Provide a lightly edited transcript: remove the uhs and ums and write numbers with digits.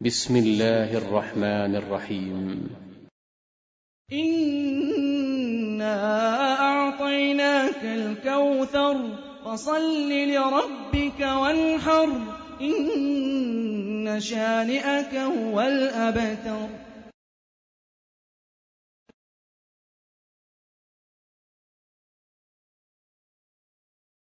بسم الله الرحمن الرحيم. إِنَّا أَعْطَيْنَاكَ الْكَوْثَرَ فَصَلِّ لِرَبِّكَ وَانْحَرْ إِنَّ شَانِئَكَ هُوَ الْأَبْتَرُ